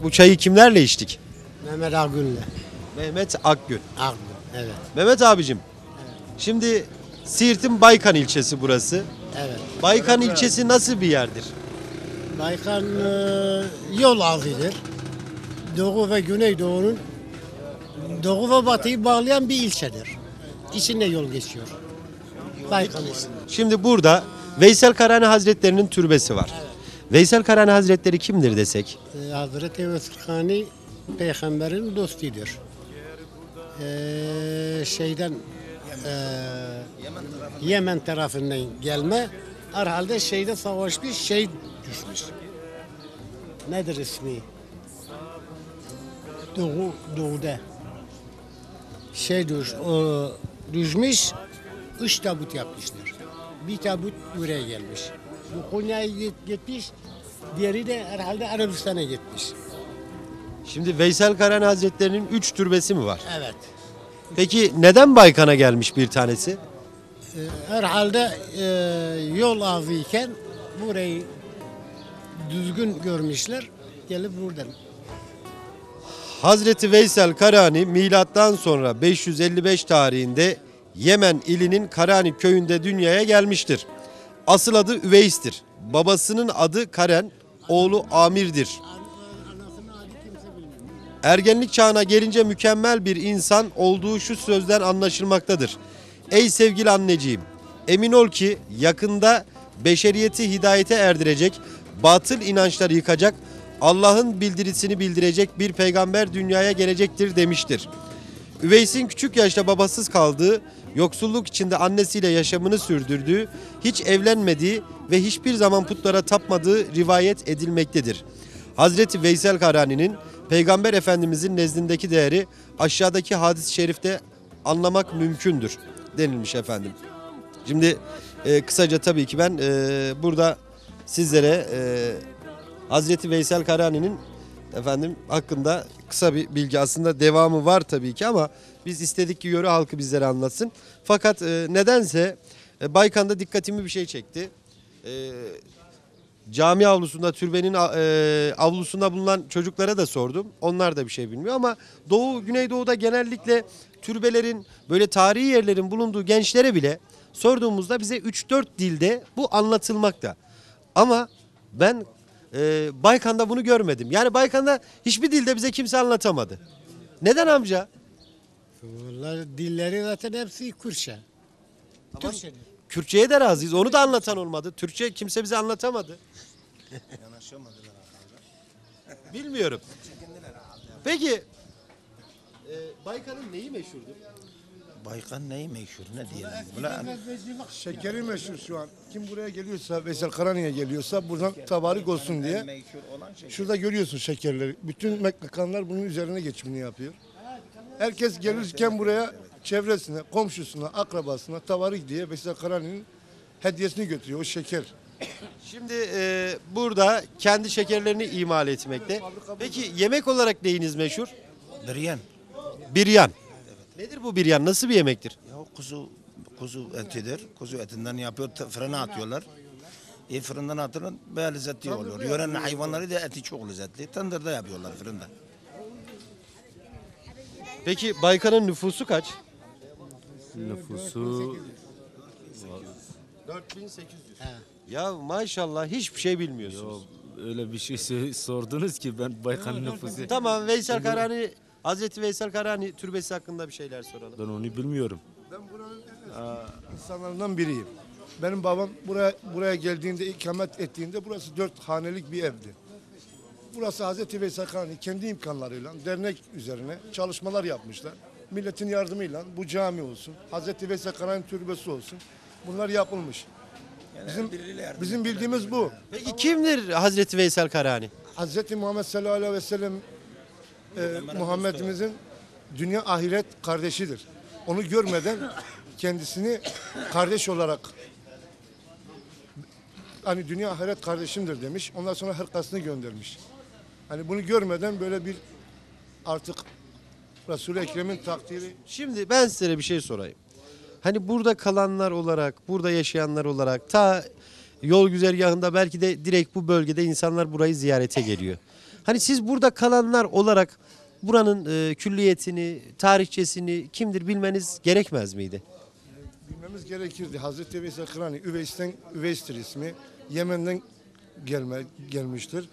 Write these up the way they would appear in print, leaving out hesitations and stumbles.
Bu çayı kimlerle içtik? Mehmet Akgün'le. Mehmet Akgün. Akgün, evet. Mehmet abicim, şimdi Siirt'in Baykan ilçesi burası. Evet. Baykan ilçesi nasıl bir yerdir? Baykan yol ağzıdır. Doğu ve Güneydoğu'nun Doğu ve Batı'yı bağlayan bir ilçedir. İçinde yol geçiyor. Baykan ismi. Şimdi burada Veysel Karani Hazretleri'nin türbesi var. Veysel Karani Hazretleri kimdir desek? Hazreti Veysel Peygamberin dostudur. Şeyden Yemen tarafından gelme. Herhalde şeyde savaşmış, şey düşmüş. Nedir ismi? Doğuda. Düşmüş, 3 tabut yapmışlar. Bir tabut buraya gelmiş. Bu Konya'ya gitmiş, diğeri de herhalde Arabistan'a gitmiş. Şimdi Veysel Karani Hazretleri'nin 3 türbesi mi var? Evet. Peki neden Baykan'a gelmiş bir tanesi? Herhalde yol ağzıyken burayı düzgün görmüşler, gelip buradan. Hazreti Veysel Karani milattan sonra 555 tarihinde Yemen ilinin Karani köyünde dünyaya gelmiştir. Asıl adı Üveys'tir. Babasının adı Karen, oğlu Amir'dir. Ergenlik çağına gelince mükemmel bir insan olduğu şu sözden anlaşılmaktadır. Ey sevgili anneciğim, emin ol ki yakında beşeriyeti hidayete erdirecek, batıl inançları yıkacak, Allah'ın bildirisini bildirecek bir peygamber dünyaya gelecektir demiştir. Üveys'in küçük yaşta babasız kaldığı, yoksulluk içinde annesiyle yaşamını sürdürdüğü, hiç evlenmediği ve hiçbir zaman putlara tapmadığı rivayet edilmektedir. Hazreti Veysel Karani'nin Peygamber Efendimizin nezdindeki değeri aşağıdaki hadis-i şerifte anlamak mümkündür denilmiş efendim. Şimdi kısaca tabii ki ben burada sizlere Hazreti Veysel Karani'nin efendim hakkında kısa bir bilgi, aslında devamı var tabii ki ama biz istedik ki yöre halkı bizlere anlatsın. Fakat nedense Baykan'da dikkatimi bir şey çekti. Cami avlusunda, türbenin avlusunda bulunan çocuklara da sordum. Onlar da bir şey bilmiyor ama Güneydoğu'da genellikle türbelerin, böyle tarihi yerlerin bulunduğu gençlere bile sorduğumuzda bize 3-4 dilde bu anlatılmakta. Ama ben Baykan'da bunu görmedim. Yani Baykan'da hiçbir dilde bize kimse anlatamadı. Neden amca? Vallahi dilleri zaten hepsi Kürtçe. Ama Kürtçe'ye de razıyız. Onu da anlatan olmadı. Türkçe kimse bize anlatamadı. Bilmiyorum. Peki Baykan'ın neyi meşhurdur? Baykan neyi meşhur, ne diyelim? Buna Şekeri meşhur şu an. Kim buraya geliyorsa, Veysel Karani'ye geliyorsa buradan tabarik olsun diye. meşhur olan şey. Şurada görüyorsun şekerleri. Bütün mekanlar bunun üzerine geçimini yapıyor. Herkes gelirken buraya çevresine, komşusuna, akrabasına tabarik diye Veysel Karani'nin hediyesini götürüyor. O şeker. Şimdi burada kendi şekerlerini imal etmekte. Peki yemek olarak neyiniz meşhur? Biryan. Biryan. Nedir bu biryan? Nasıl bir yemektir? Ya kuzu etidir. Kuzu etinden yapıyor, fırına atıyorlar. Fırından atılın bayağı lezzetli oluyor. Yörenin hayvanları da eti çok lezzetli. Tandırda yapıyorlar fırında. Peki Baykan'ın nüfusu kaç? Nüfusu 4800. Ya maşallah hiçbir şey bilmiyorsunuz. öyle bir şey sordunuz ki ben Baykan'ın nüfusu. Tamam, Veysel Karani, Hazreti Veysel Karani türbesi hakkında bir şeyler soralım. Ben onu bilmiyorum. Ben buranın insanlarından biriyim. Benim babam buraya geldiğinde, ikamet ettiğinde burası 4 hanelik bir evdi. Burası Hazreti Veysel Karani kendi imkanlarıyla dernek üzerine çalışmalar yapmışlar. Milletin yardımıyla bu cami olsun, Hazreti Veysel Karani türbesi olsun. Bunlar yapılmış. Bizim bildiğimiz bu. Peki kimdir Hazreti Veysel Karani? Hazreti Muhammed sallallahu aleyhi ve sellem Muhammed'imizin dünya ahiret kardeşidir. Onu görmeden kendisini kardeş olarak hani dünya ahiret kardeşimdir demiş. Ondan sonra hırkasını göndermiş. Hani bunu görmeden böyle bir artık Resul-i Ekrem'in takdiri. Şimdi ben size bir şey sorayım. Hani burada kalanlar olarak, burada yaşayanlar olarak ta yol güzergahında belki de direkt bu bölgede insanlar burayı ziyarete geliyor. Hani siz burada kalanlar olarak buranın külliyetini, tarihçesini kimdir bilmeniz gerekmez miydi? Bilmemiz gerekirdi. Hazreti Veysel Karani Üveys'tir ismi. Yemen'den gelmiştir.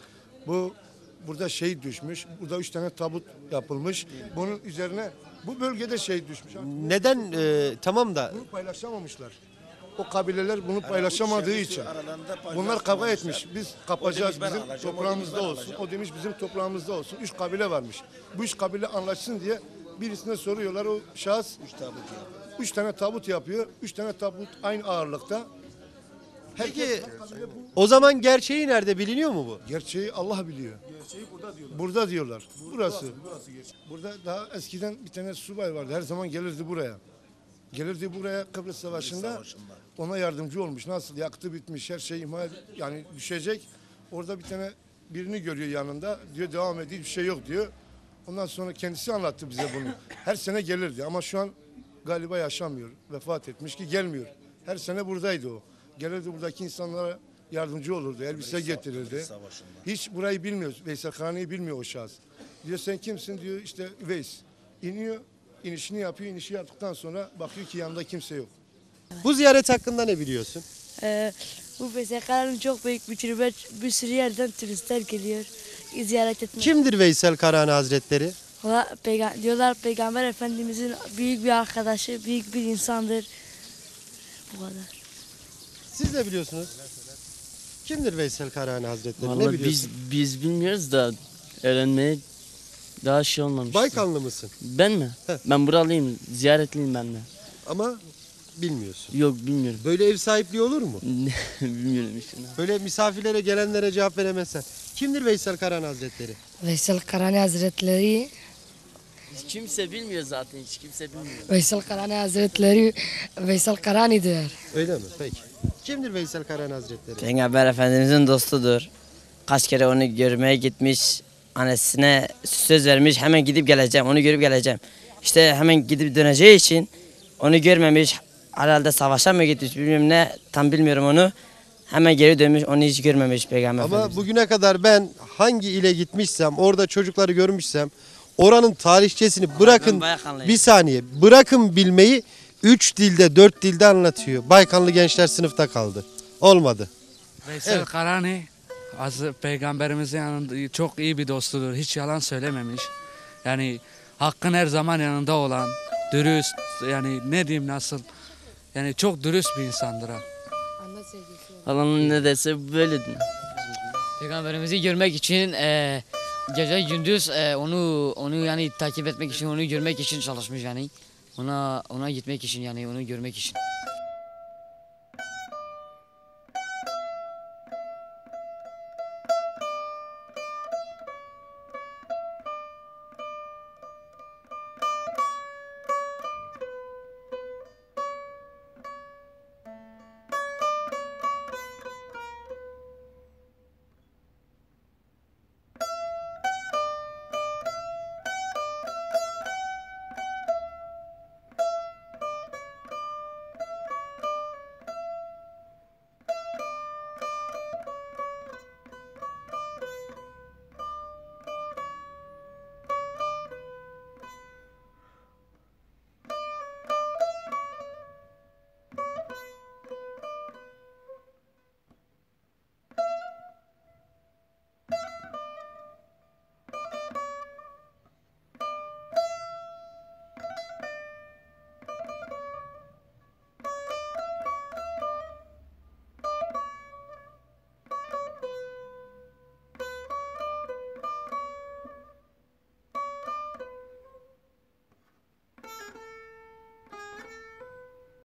Burada şehit düşmüş. Burada 3 tane tabut yapılmış. Bunun üzerine bu bölgede şehit düşmüş. Neden tamam da Bunu paylaşamamışlar. O kabileler bunu paylaşamadığı için. Bunlar kavga etmiş. Biz kapacağız, bizim toprağımızda olsun. O demiş bizim toprağımızda olsun. 3 kabile varmış. Bu 3 kabile anlaşsın diye birisine soruyorlar. O şahıs 3 tane tabut yapıyor. 3 tane tabut aynı ağırlıkta. Peki o zaman gerçeği nerede biliniyor mu bu? Gerçeği Allah biliyor. Gerçeği burada diyorlar. Burası. Burada daha eskiden bir tane subay vardı. Her zaman gelirdi buraya. Gelirdi buraya Kıbrıs Savaşı'nda. Ona yardımcı olmuş. Nasıl yaktı bitmiş her şey yani düşecek. Orada bir tane birini görüyor yanında. Diyor devam ediyor bir şey yok diyor. Ondan sonra kendisi anlattı bize bunu. Her sene gelirdi ama şu an galiba yaşamıyor. Vefat etmiş ki gelmiyor. Her sene buradaydı o. Gelirdi buradaki insanlara yardımcı olurdu. Elbise getirirdi. Hiç burayı bilmiyor. Veysel Karani'yi bilmiyor o şahıs. Diyor sen kimsin diyor işte Veys. İniyor, inişini yapıyor. İnişi yaptıktan sonra bakıyor ki yanında kimse yok. Bu ziyaret hakkında ne biliyorsun? Bu Veysel Karani çok büyük bir türbe. Bir sürü yerden turistler geliyor ziyaret etmek. Kimdir Veysel Karani Hazretleri? Diyorlar Peygamber Efendimizin büyük bir arkadaşı, büyük bir insandır. Bu kadar. Siz de biliyorsunuz. Kimdir Veysel Karani Hazretleri? Ne Vallahi biliyorsun? biz bilmiyoruz da öğrenmeye daha şey olmamış. Baykanlı mısın? Ben mi? Ben buralıyım. Ziyaretliyim ben de. Ama bilmiyorsun. Yok bilmiyorum. Böyle ev sahipliği olur mu? Bilmiyorum işte. Böyle misafirlere gelenlere cevap veremezsen. Kimdir Veysel Karani Hazretleri? Veysel Karani Hazretleri, Hiç kimse bilmiyor zaten. Hiç kimse bilmiyor. Veysel Karani Hazretleri, Veysel Karani'dir. Öyle mi? Peki. Kimdir Veysel Karani Hazretleri? Peygamber Efendimizin dostudur. Kaç kere onu görmeye gitmiş. Annesine söz vermiş. Hemen gidip geleceğim. Onu görüp geleceğim. İşte hemen gidip döneceği için onu görmemiş. Herhalde savaşa mı gitmiş bilmiyorum ne. Tam bilmiyorum onu. Hemen geri dönmüş. Onu hiç görmemiş Peygamber Ama Efendimiz. bugüne kadar ben hangi ile gitmişsem, orada çocukları görmüşsem, oranın tarihçesini bırakın Baykanlıyım. bir saniye, bırakın bilmeyi 3 dilde, 4 dilde anlatıyor. Baykanlı gençler sınıfta kaldı. Olmadı. Veysel Evet. Karani Peygamberimizin yanında çok iyi bir dostudur. Hiç yalan söylememiş. Yani hakkın her zaman yanında olan, dürüst, yani ne diyeyim nasıl, yani çok dürüst bir insandır ha. Allah'ın ne derse böyledir. Peygamberimizi görmek için gece gündüz onu yani takip etmek için, onu görmek için çalışmış yani. Ona gitmek için yani onu görmek için.